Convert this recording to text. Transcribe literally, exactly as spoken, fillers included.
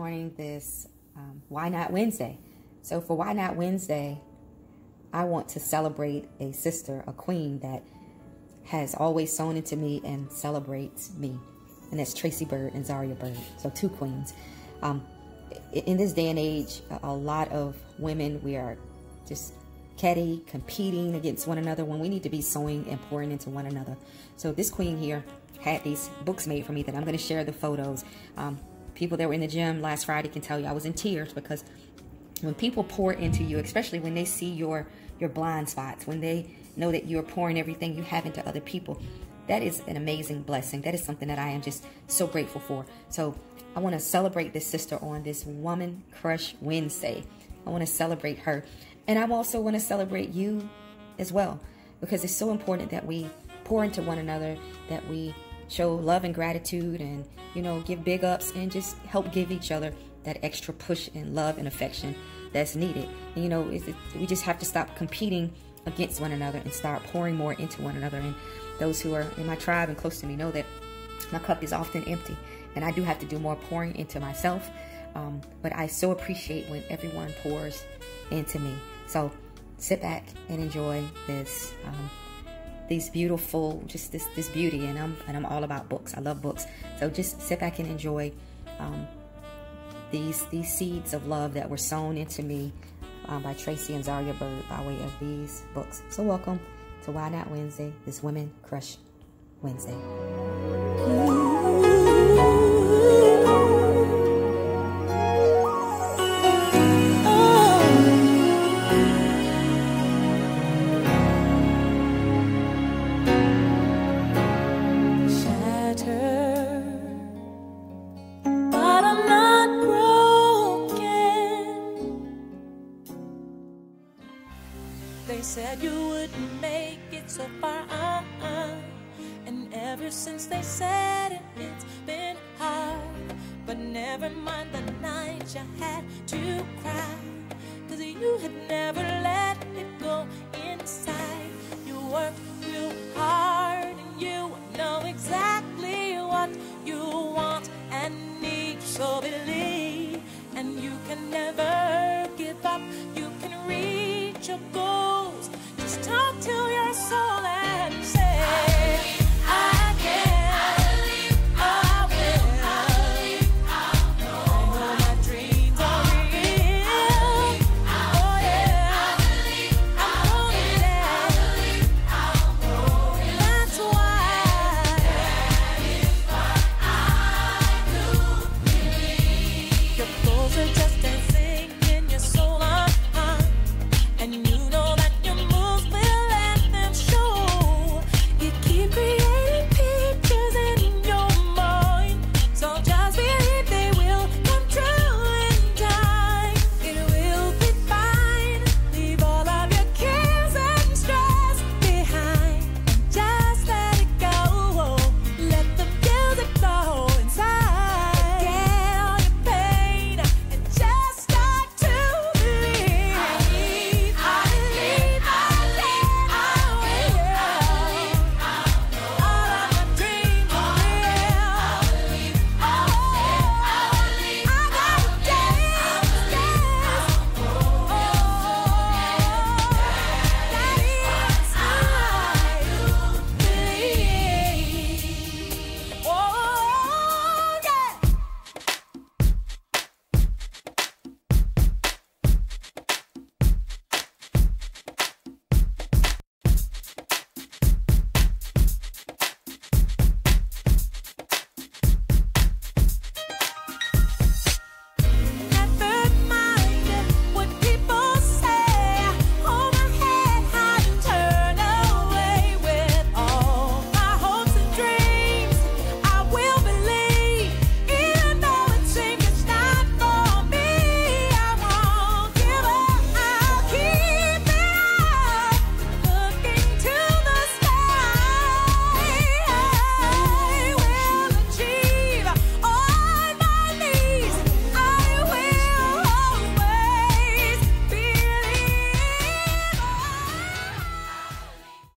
joining this um, Why Not Wednesday. So for Why Not Wednesday, I want to celebrate a sister, a queen that has always sewn into me and celebrates me. And that's Tracey Byrd and Zaria Byrd. So two queens. Um, in this day and age, a lot of women, we are just catty, competing against one another when we need to be sewing and pouring into one another. So this queen here had these books made for me that I'm going to share the photos. Um, people that were in the gym last Friday can tell you I was in tears, because when people pour into you, especially when they see your your blind spots, when they know that you're pouring everything you have into other people, that is an amazing blessing. That is something that I am just so grateful for. So I want to celebrate this sister on this Woman Crush Wednesday. I want to celebrate her. And I also want to celebrate you as well, because it's so important that we pour into one another, that we show love and gratitude, and, you know, give big ups and just help give each other that extra push and love and affection that's needed. And, you know, it's, it, we just have to stop competing against one another and start pouring more into one another. And those who are in my tribe and close to me know that my cup is often empty, and I do have to do more pouring into myself. Um, but I so appreciate when everyone pours into me. So sit back and enjoy this, um, these beautiful, just this this beauty. And I'm and I'm all about books. I love books. So just sit back and enjoy um, these these seeds of love that were sown into me um, by Tracey and Zaria Byrd by way of these books. So welcome to Why Not Wednesday, this Women Crush Wednesday. They said you wouldn't make it so far, uh-uh. And ever since they said it, it's been hard. But never mind the night you had to cry, 'cause you had never let it go inside. You worked real hard and you know exactly what you want and need. So believe, and you can never give up. You can reach your goals. Just talk to your soul.